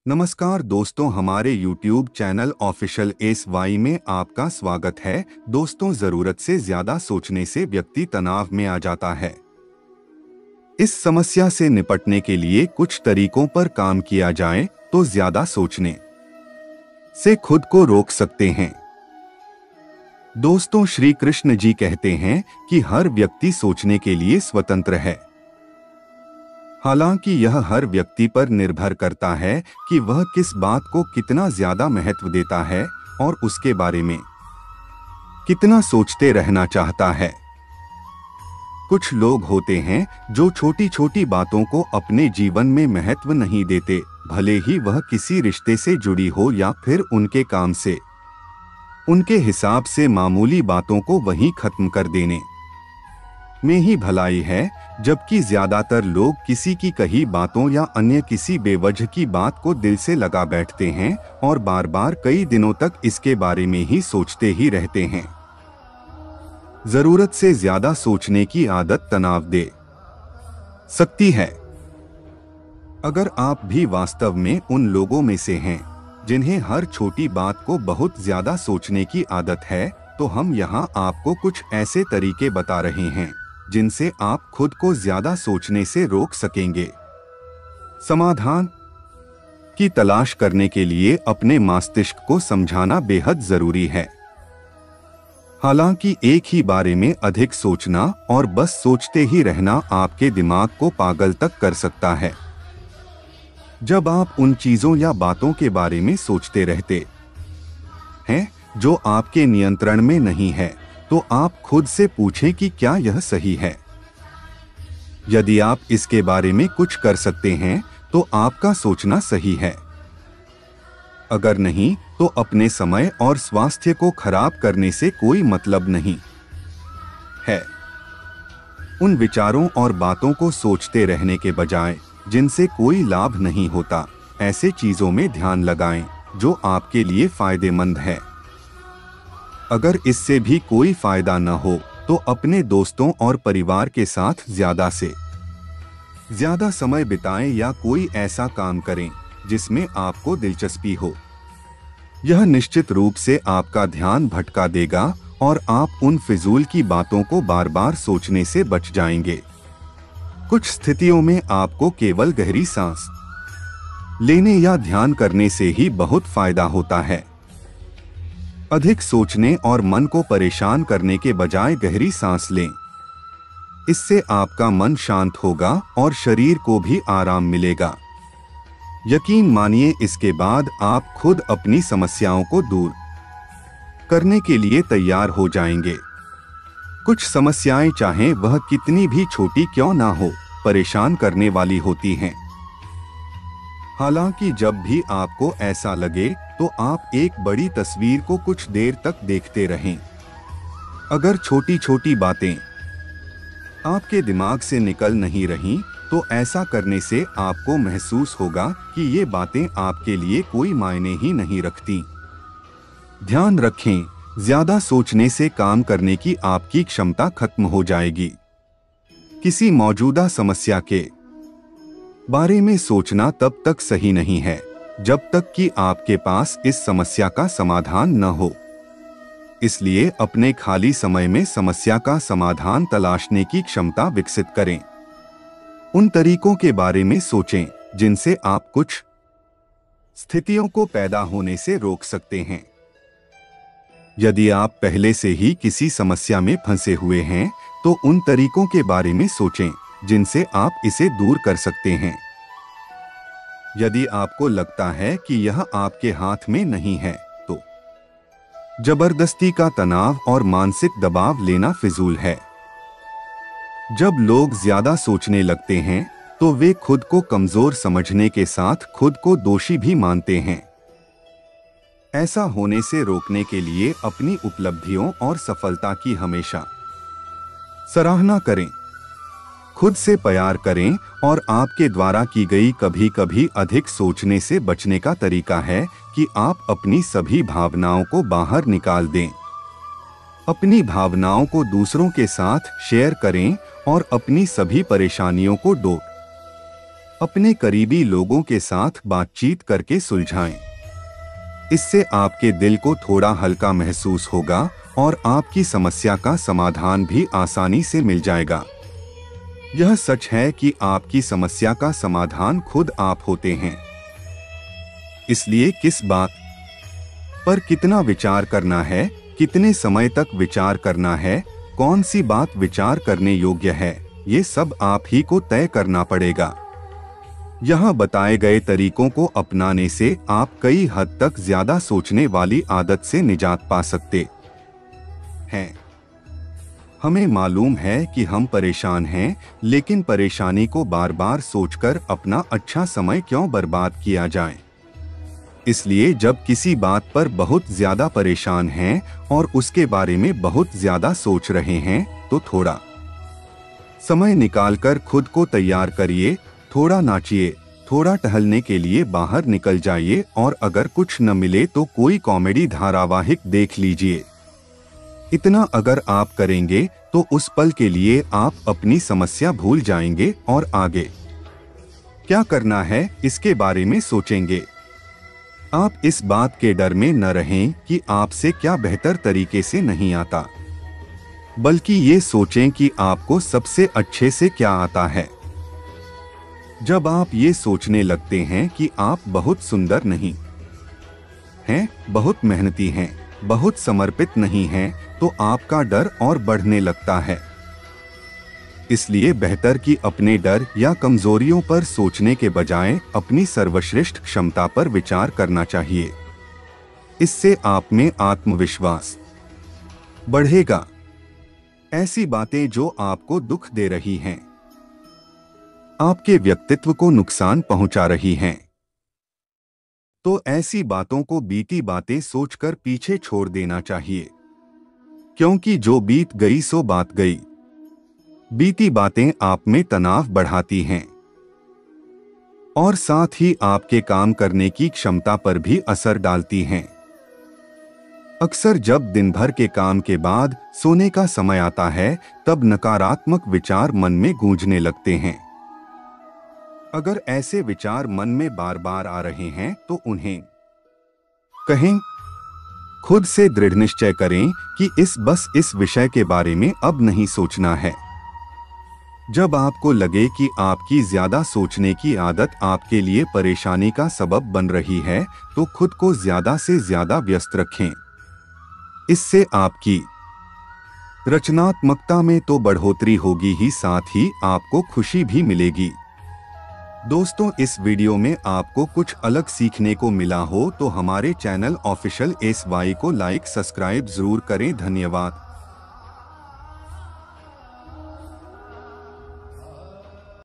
नमस्कार दोस्तों, हमारे YouTube चैनल ऑफिशियल SY में आपका स्वागत है। दोस्तों, जरूरत से ज्यादा सोचने से व्यक्ति तनाव में आ जाता है। इस समस्या से निपटने के लिए कुछ तरीकों पर काम किया जाए तो ज्यादा सोचने से खुद को रोक सकते हैं। दोस्तों, श्री कृष्ण जी कहते हैं कि हर व्यक्ति सोचने के लिए स्वतंत्र है। हालांकि यह हर व्यक्ति पर निर्भर करता है कि वह किस बात को कितना ज्यादा महत्व देता है और उसके बारे में कितना सोचते रहना चाहता है। कुछ लोग होते हैं जो छोटी छोटी बातों को अपने जीवन में महत्व नहीं देते, भले ही वह किसी रिश्ते से जुड़ी हो या फिर उनके काम से। उनके हिसाब से मामूली बातों को वहीं खत्म कर देने में ही भलाई है, जबकि ज्यादातर लोग किसी की कही बातों या अन्य किसी बेवजह की बात को दिल से लगा बैठते हैं और बार बार कई दिनों तक इसके बारे में ही सोचते ही रहते हैं। जरूरत से ज्यादा सोचने की आदत तनाव दे सकती है। अगर आप भी वास्तव में उन लोगों में से हैं जिन्हें हर छोटी बात को बहुत ज्यादा सोचने की आदत है, तो हम यहाँ आपको कुछ ऐसे तरीके बता रहे हैं जिनसे आप खुद को ज्यादा सोचने से रोक सकेंगे। समाधान की तलाश करने के लिए अपने मस्तिष्क को समझाना बेहद जरूरी है। हालांकि एक ही बारे में अधिक सोचना और बस सोचते ही रहना आपके दिमाग को पागल तक कर सकता है। जब आप उन चीजों या बातों के बारे में सोचते रहते हैं जो आपके नियंत्रण में नहीं है, तो आप खुद से पूछें कि क्या यह सही है। यदि आप इसके बारे में कुछ कर सकते हैं तो आपका सोचना सही है। अगर नहीं, तो अपने समय और स्वास्थ्य को खराब करने से कोई मतलब नहीं है। उन विचारों और बातों को सोचते रहने के बजाय जिनसे कोई लाभ नहीं होता, ऐसे चीजों में ध्यान लगाएं जो आपके लिए फायदेमंद है। अगर इससे भी कोई फायदा न हो तो अपने दोस्तों और परिवार के साथ ज्यादा से ज्यादा समय बिताएं या कोई ऐसा काम करें जिसमें आपको दिलचस्पी हो। यह निश्चित रूप से आपका ध्यान भटका देगा और आप उन फिजूल की बातों को बार बार सोचने से बच जाएंगे। कुछ स्थितियों में आपको केवल गहरी सांस लेने या ध्यान करने से ही बहुत फायदा होता है। अधिक सोचने और मन को परेशान करने के बजाय गहरी सांस लें। इससे आपका मन शांत होगा और शरीर को भी आराम मिलेगा। यकीन मानिए, इसके बाद आप खुद अपनी समस्याओं को दूर करने के लिए तैयार हो जाएंगे। कुछ समस्याएं, चाहे वह कितनी भी छोटी क्यों ना हो, परेशान करने वाली होती हैं। हालांकि जब भी आपको ऐसा लगे तो आप एक बड़ी तस्वीर को कुछ देर तक देखते रहें। अगर छोटी छोटी बातें आपके दिमाग से निकल नहीं रहीं, तो ऐसा करने से आपको महसूस होगा कि ये बातें आपके लिए कोई मायने ही नहीं रखती। ध्यान रखें, ज्यादा सोचने से काम करने की आपकी क्षमता खत्म हो जाएगी। किसी मौजूदा समस्या के बारे में सोचना तब तक सही नहीं है जब तक कि आपके पास इस समस्या का समाधान न हो। इसलिए अपने खाली समय में समस्या का समाधान तलाशने की क्षमता विकसित करें। उन तरीकों के बारे में सोचें जिनसे आप कुछ स्थितियों को पैदा होने से रोक सकते हैं। यदि आप पहले से ही किसी समस्या में फंसे हुए हैं, तो उन तरीकों के बारे में सोचें जिनसे आप इसे दूर कर सकते हैं। यदि आपको लगता है कि यह आपके हाथ में नहीं है, तो जबरदस्ती का तनाव और मानसिक दबाव लेना फिजूल है। जब लोग ज्यादा सोचने लगते हैं तो वे खुद को कमजोर समझने के साथ खुद को दोषी भी मानते हैं। ऐसा होने से रोकने के लिए अपनी उपलब्धियों और सफलता की हमेशा सराहना करें। खुद से प्यार करें और आपके द्वारा की गई कभी कभी अधिक सोचने से बचने का तरीका है कि आप अपनी सभी भावनाओं को बाहर निकाल दें। अपनी भावनाओं को दूसरों के साथ शेयर करें और अपनी सभी परेशानियों को अपने करीबी लोगों के साथ बातचीत करके सुलझाएं। इससे आपके दिल को थोड़ा हल्का महसूस होगा और आपकी समस्या का समाधान भी आसानी से मिल जाएगा। यह सच है कि आपकी समस्या का समाधान खुद आप होते हैं। इसलिए किस बात पर कितना विचार करना है, कितने समय तक विचार करना है, कौन सी बात विचार करने योग्य है, ये सब आप ही को तय करना पड़ेगा। यहाँ बताए गए तरीकों को अपनाने से आप कई हद तक ज्यादा सोचने वाली आदत से निजात पा सकते हैं। हमें मालूम है कि हम परेशान हैं, लेकिन परेशानी को बार बार सोचकर अपना अच्छा समय क्यों बर्बाद किया जाए। इसलिए जब किसी बात पर बहुत ज्यादा परेशान हैं और उसके बारे में बहुत ज्यादा सोच रहे हैं, तो थोड़ा समय निकालकर खुद को तैयार करिए, थोड़ा नाचिए, थोड़ा टहलने के लिए बाहर निकल जाइए और अगर कुछ न मिले तो कोई कॉमेडी धारावाहिक देख लीजिए। इतना अगर आप करेंगे तो उस पल के लिए आप अपनी समस्या भूल जाएंगे और आगे क्या करना है इसके बारे में सोचेंगे। आप इस बात के डर में न रहें कि आपसे क्या बेहतर तरीके से नहीं आता, बल्कि ये सोचें कि आपको सबसे अच्छे से क्या आता है। जब आप ये सोचने लगते हैं कि आप बहुत सुंदर नहीं हैं, बहुत मेहनती हैं, बहुत समर्पित नहीं हैं, तो आपका डर और बढ़ने लगता है। इसलिए बेहतर कि अपने डर या कमजोरियों पर सोचने के बजाय अपनी सर्वश्रेष्ठ क्षमता पर विचार करना चाहिए। इससे आप में आत्मविश्वास बढ़ेगा। ऐसी बातें जो आपको दुख दे रही हैं, आपके व्यक्तित्व को नुकसान पहुंचा रही हैं, तो ऐसी बातों को बीती बातें सोचकर पीछे छोड़ देना चाहिए, क्योंकि जो बीत गई सो बात गई। बीती बातें आप में तनाव बढ़ाती हैं और साथ ही आपके काम करने की क्षमता पर भी असर डालती हैं। अक्सर जब दिन भर के काम के बाद सोने का समय आता है, तब नकारात्मक विचार मन में गूंजने लगते हैं। अगर ऐसे विचार मन में बार बार आ रहे हैं तो उन्हें कहें, खुद से दृढ़ निश्चय करें कि बस इस विषय के बारे में अब नहीं सोचना है। जब आपको लगे कि आपकी ज्यादा सोचने की आदत आपके लिए परेशानी का सबब बन रही है, तो खुद को ज्यादा से ज्यादा व्यस्त रखें। इससे आपकी रचनात्मकता में तो बढ़ोतरी होगी ही, साथ ही आपको खुशी भी मिलेगी। दोस्तों, इस वीडियो में आपको कुछ अलग सीखने को मिला हो तो हमारे चैनल ऑफिशियल SY को लाइक सब्सक्राइब जरूर करें। धन्यवाद।